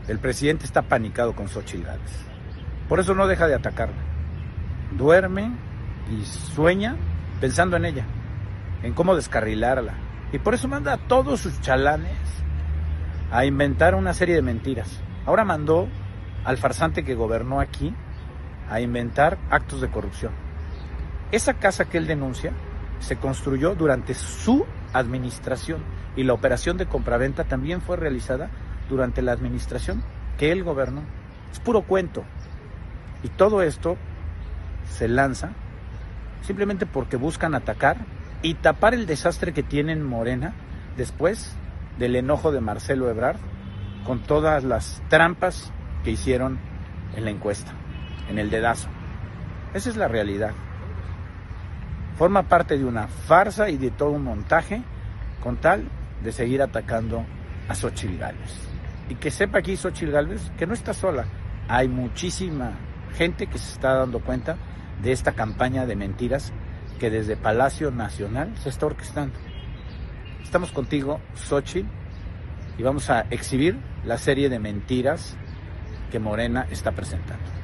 El presidente está panicado con Xóchitl Gálvez. Por eso no deja de atacarla. Duerme y sueña pensando en ella, en cómo descarrilarla. Y por eso manda a todos sus chalanes a inventar una serie de mentiras. Ahora mandó al farsante que gobernó aquí a inventar actos de corrupción. Esa casa que él denuncia se construyó durante su administración y la operación de compraventa también fue realizada durante la administración que él gobernó. Es puro cuento. Y todo esto se lanza simplemente porque buscan atacar y tapar el desastre que tiene en Morena después del enojo de Marcelo Ebrard con todas las trampas que hicieron en la encuesta, en el dedazo. Esa es la realidad. Forma parte de una farsa y de todo un montaje con tal de seguir atacando a Xóchitl Gálvez. Y que sepa aquí Xóchitl Gálvez que no está sola. Hay muchísima gente que se está dando cuenta de esta campaña de mentiras que desde Palacio Nacional se está orquestando. Estamos contigo, Xóchitl, y vamos a exhibir la serie de mentiras que Morena está presentando.